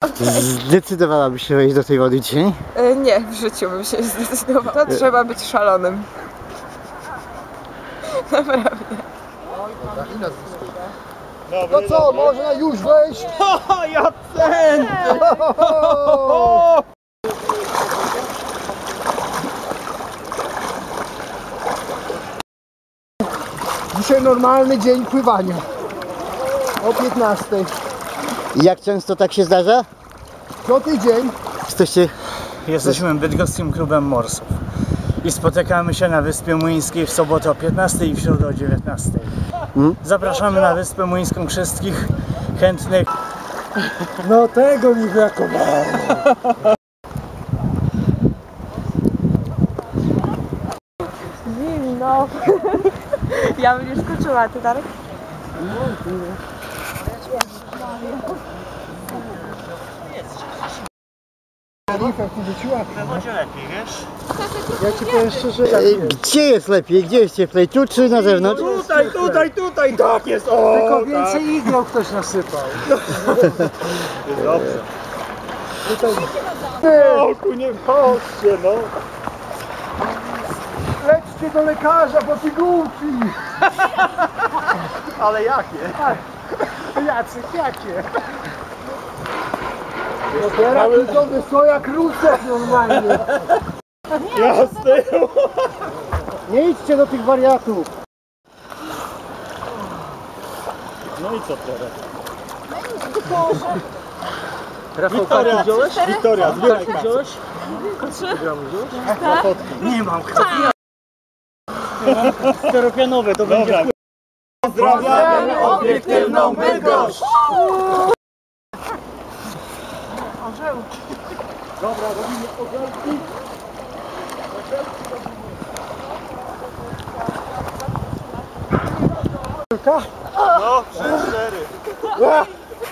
Zdecydowałabyś się wejść do tej wody dzisiaj? Nie, w życiu bym się zdecydowała. To trzeba być szalonym. Naprawdę. No co, można już wejść? Jacen! Dzisiaj normalny dzień pływania. O 15. I jak często tak się zdarza? Co tydzień. Jesteśmy bydgoskim klubem morsów i spotykamy się na Wyspie Młyńskiej w sobotę o 15 i w środę o 19. Zapraszamy na Wyspę Młyńską wszystkich chętnych. No tego mi brakowało. Zimno. Ja bym już skoczyła, ty Darek? Na wodzie lepiej, wiesz? Ja ci powiem szczerze, Gdzie jest lepiej? Gdzie jest cieplej? Tu czy na zewnątrz? Tutaj, tak jest! O, tylko więcej igieł ktoś nasypał. Dobrze. O, tu nie wchodźcie, no. Lećcie do lekarza po pigułki. Ale jakie? Jacek, jakie? No teraz widzowie są jak rusek normalnie. Jasne. Nie idźcie do tych wariatów. No i co teraz? Rafał, kartę wziąłeś? Wiktoria, zbieraj kasę. Wziąłeś? Nie mam steropianowe, to będzie. Pozdrawiamy obiektywną Bydgoszcz! Dobra, robimy orzełki. No, 3-4.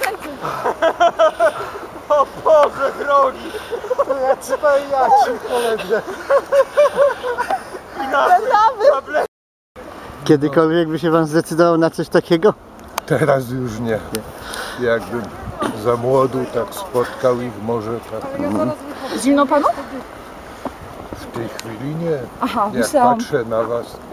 O Boże drogi! To ja cypę i ja ci koledze. Kiedykolwiek by się wam zdecydował na coś takiego? Teraz już nie. Jakbym za młodu tak spotkał ich, może tak. Zimno panu? W tej chwili nie. Aha, Jak myślałam. patrzę na was,